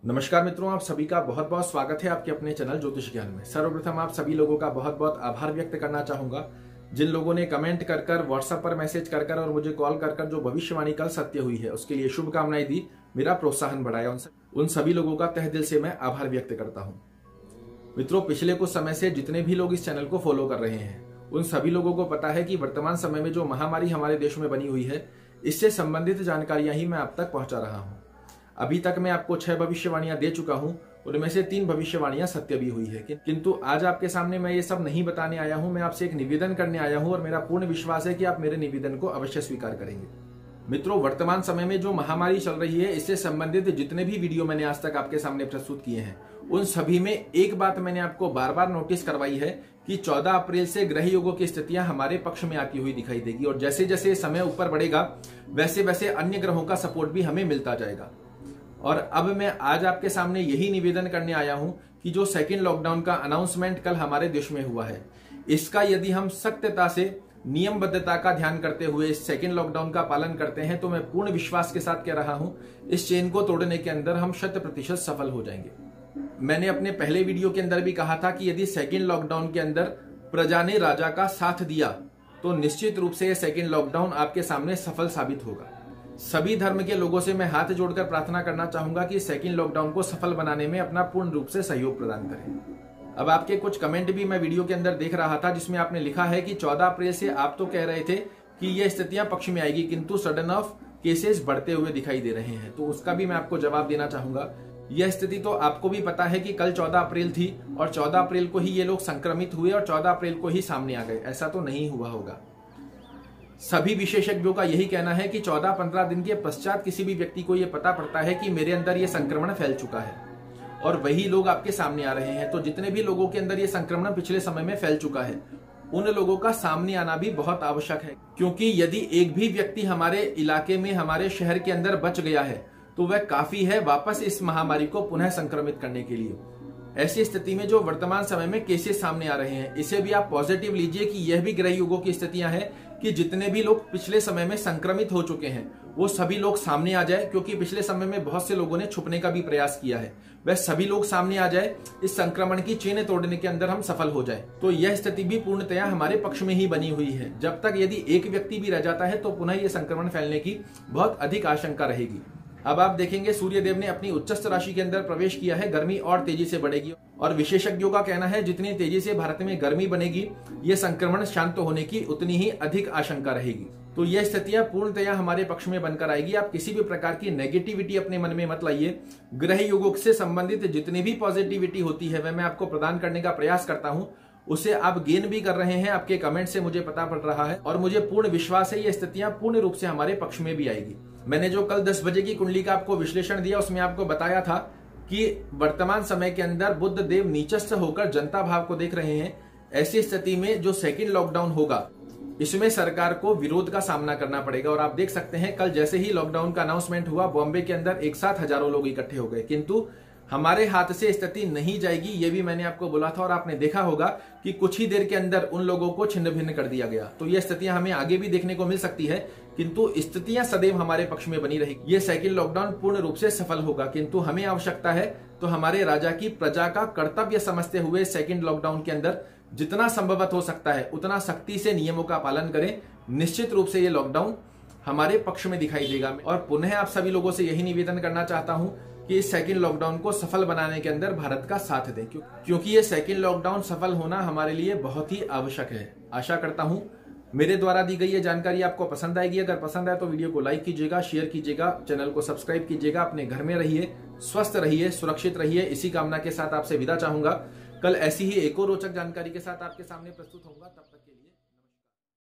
नमस्कार मित्रों, आप सभी का बहुत बहुत स्वागत है आपके अपने चैनल ज्योतिष ज्ञान में। सर्वप्रथम आप सभी लोगों का बहुत बहुत आभार व्यक्त करना चाहूंगा जिन लोगों ने कमेंट कर कर, व्हाट्सएप पर मैसेज कर कर और मुझे कॉल कर कर जो भविष्यवाणी कल सत्य हुई है उसके लिए शुभकामनाएं दी, मेरा प्रोत्साहन बढ़ाया। उन सभी लोगों का तहे दिल से मैं आभार व्यक्त करता हूँ। मित्रों, पिछले कुछ समय से जितने भी लोग इस चैनल को फॉलो कर रहे हैं उन सभी लोगों को पता है कि वर्तमान समय में जो महामारी हमारे देश में बनी हुई है इससे संबंधित जानकारियां ही मैं आप तक पहुंचा रहा हूं। अभी तक मैं आपको 6 भविष्यवाणियां दे चुका हूं, उनमें से 3 भविष्यवाणियां सत्य भी हुई है। किंतु आज आपके सामने मैं ये सब नहीं बताने आया हूं, मैं आपसे एक निवेदन करने आया हूं और मेरा पूर्ण विश्वास है कि आप मेरे निवेदन को अवश्य स्वीकार करेंगे। मित्रों, वर्तमान समय में जो महामारी चल रही है इससे संबंधित जितने भी वीडियो मैंने आज तक आपके सामने प्रस्तुत किए हैं उन सभी में एक बात मैंने आपको बार बार नोटिस करवाई है कि 14 अप्रैल से ग्रह योगों की स्थितियां हमारे पक्ष में आती हुई दिखाई देगी और जैसे जैसे समय ऊपर बढ़ेगा वैसे वैसे अन्य ग्रहों का सपोर्ट भी हमें मिलता जाएगा। और अब मैं आज आपके सामने यही निवेदन करने आया हूं कि जो सेकेंड लॉकडाउन का अनाउंसमेंट कल हमारे देश में हुआ है इसका यदि हम सख्तता से नियमबद्धता का ध्यान करते हुए इस सेकेंड लॉकडाउन का पालन करते हैं तो मैं पूर्ण विश्वास के साथ कह रहा हूं इस चेन को तोड़ने के अंदर हम 100% सफल हो जाएंगे। मैंने अपने पहले वीडियो के अंदर भी कहा था कि यदि सेकेंड लॉकडाउन के अंदर प्रजा ने राजा का साथ दिया तो निश्चित रूप से यह सेकेंड लॉकडाउन आपके सामने सफल साबित होगा। सभी धर्म के लोगों से मैं हाथ जोड़कर प्रार्थना करना चाहूंगा कि सेकेंड लॉकडाउन को सफल बनाने में अपना पूर्ण रूप से सहयोग प्रदान करें। अब आपके कुछ कमेंट भी मैं वीडियो के अंदर देख रहा था जिसमें आपने लिखा है कि 14 अप्रैल से आप तो कह रहे थे कि ये स्थितियां पक्ष में आएगी किंतु सडन ऑफ केसेस बढ़ते हुए दिखाई दे रहे हैं, तो उसका भी मैं आपको जवाब देना चाहूंगा। यह स्थिति तो आपको भी पता है कि कल 14 अप्रैल थी और 14 अप्रैल को ही ये लोग संक्रमित हुए और 14 अप्रैल को ही सामने आ गए, ऐसा तो नहीं हुआ होगा। सभी विशेषज्ञों का यही कहना है कि 14-15 दिन के पश्चात किसी भी व्यक्ति को यह पता पड़ता है कि मेरे अंदर यह संक्रमण फैल चुका है और वही लोग आपके सामने आ रहे हैं। तो जितने भी लोगों के अंदर यह संक्रमण पिछले समय में फैल चुका है उन लोगों का सामने आना भी बहुत आवश्यक है, क्योंकि यदि एक भी व्यक्ति हमारे इलाके में, हमारे शहर के अंदर बच गया है तो वह काफी है वापस इस महामारी को पुनः संक्रमित करने के लिए। ऐसी स्थिति में जो वर्तमान समय में केसेस सामने आ रहे हैं इसे भी आप पॉजिटिव लीजिए कि यह भी ग्रह युगों की स्थितियां हैं कि जितने भी लोग पिछले समय में संक्रमित हो चुके हैं वो सभी लोग सामने आ जाए, क्योंकि पिछले समय में बहुत से लोगों ने छुपने का भी प्रयास किया है, वह सभी लोग सामने आ जाए, इस संक्रमण की चेन तोड़ने के अंदर हम सफल हो जाए। तो यह स्थिति भी पूर्णतया हमारे पक्ष में ही बनी हुई है। जब तक यदि एक व्यक्ति भी रह जाता है तो पुनः यह संक्रमण फैलने की बहुत अधिक आशंका रहेगी। अब आप देखेंगे सूर्य देव ने अपनी उच्चस्थ राशि के अंदर प्रवेश किया है, गर्मी और तेजी से बढ़ेगी और विशेषज्ञों का कहना है जितनी तेजी से भारत में गर्मी बनेगी ये संक्रमण शांत होने की उतनी ही अधिक आशंका रहेगी। तो यह स्थितियां पूर्णतया हमारे पक्ष में बनकर आएगी। आप किसी भी प्रकार की नेगेटिविटी अपने मन में मत लाइए। ग्रह युगों से संबंधित जितनी भी पॉजिटिविटी होती है वह मैं आपको प्रदान करने का प्रयास करता हूं, उसे आप गेन भी कर रहे हैं, आपके कमेंट से मुझे पता पड़ रहा है और मुझे पूर्ण विश्वास है ये स्थितियां पूर्ण रूप से हमारे पक्ष में भी आएगी। मैंने जो कल 10 बजे की कुंडली का आपको विश्लेषण दिया उसमें आपको बताया था कि वर्तमान समय के अंदर बुध देव नीचस्थ होकर जनता भाव को देख रहे हैं। ऐसी स्थिति में जो सेकेंड लॉकडाउन होगा इसमें सरकार को विरोध का सामना करना पड़ेगा और आप देख सकते हैं कल जैसे ही लॉकडाउन का अनाउंसमेंट हुआ बॉम्बे के अंदर एक साथ हजारों लोग इकट्ठे हो गए, किंतु हमारे हाथ से स्थिति नहीं जाएगी ये भी मैंने आपको बोला था और आपने देखा होगा कि कुछ ही देर के अंदर उन लोगों को छिन्न भिन्न कर दिया गया। तो ये स्थितियां हमें आगे भी देखने को मिल सकती है, किंतु स्थितियां सदैव हमारे पक्ष में बनी रहेगी। ये सेकेंड लॉकडाउन पूर्ण रूप से सफल होगा, किंतु हमें आवश्यकता है तो हमारे राजा की प्रजा का कर्तव्य समझते हुए सेकेंड लॉकडाउन के अंदर जितना संभवत हो सकता है उतना सख्ती से नियमों का पालन करें। निश्चित रूप से ये लॉकडाउन हमारे पक्ष में दिखाई देगा और पुनः आप सभी लोगों से यही निवेदन करना चाहता हूं कि इस सेकेंड लॉकडाउन को सफल बनाने के अंदर भारत का साथ दें, क्योंकि ये सेकेंड लॉकडाउन सफल होना हमारे लिए बहुत ही आवश्यक है। आशा करता हूं मेरे द्वारा दी गई ये जानकारी आपको पसंद आएगी। अगर पसंद आए तो वीडियो को लाइक कीजिएगा, शेयर कीजिएगा, चैनल को सब्सक्राइब कीजिएगा। अपने घर में रहिए, स्वस्थ रहिए, सुरक्षित रहिए, इसी कामना के साथ आपसे विदा चाहूंगा। कल ऐसी ही एक और रोचक जानकारी के साथ आपके सामने प्रस्तुत होऊंगा। तब तक